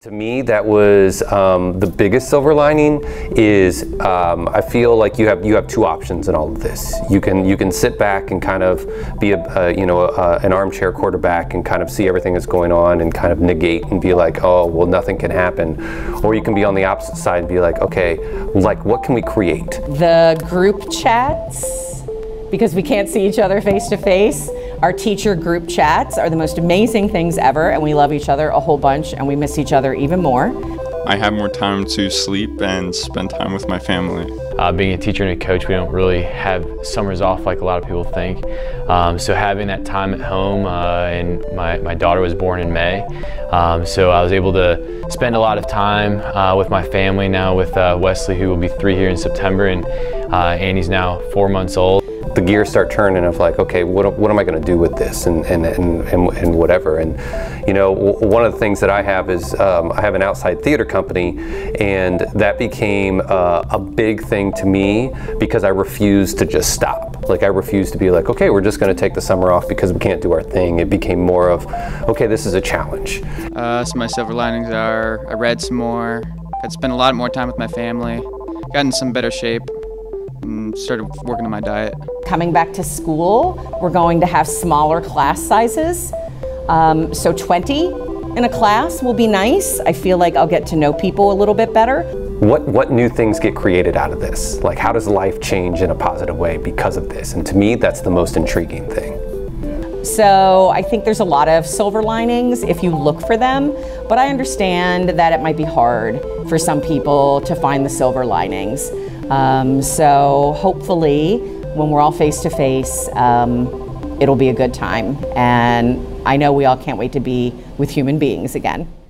To me, that was the biggest silver lining is I feel like you have two options in all of this. You can sit back and kind of be an armchair quarterback and kind of see everything that's going on and kind of negate and be like, oh well, nothing can happen, or you can be on the opposite side and be like, okay, like what can we create? The group chats, because we can't see each other face to face. Our teacher group chats are the most amazing things ever, and we love each other a whole bunch, and we miss each other even more. I have more time to sleep and spend time with my family. Being a teacher and a coach, we don't really have summers off like a lot of people think. So having that time at home, and my daughter was born in May, so I was able to spend a lot of time with my family now with Wesley, who will be 3 here in September, and Annie's now 4 months old. The gears start turning of like, okay, what am I going to do with this and whatever. And you know, one of the things that I have is I have an outside theater company, and that became a big thing to me because I refused to just stop. Like I refused to be like, okay, we're just going to take the summer off because we can't do our thing. It became more of, okay, this is a challenge. So my silver linings are I read some more, got to spend a lot more time with my family, got in some better shape, and started working on my diet. Coming back to school, we're going to have smaller class sizes. So 20 in a class will be nice. I feel like I'll get to know people a little bit better. What new things get created out of this? Like how does life change in a positive way because of this? And to me, that's the most intriguing thing. So I think there's a lot of silver linings if you look for them, but I understand that it might be hard for some people to find the silver linings. So hopefully when we're all face to face, it'll be a good time. And I know we all can't wait to be with human beings again.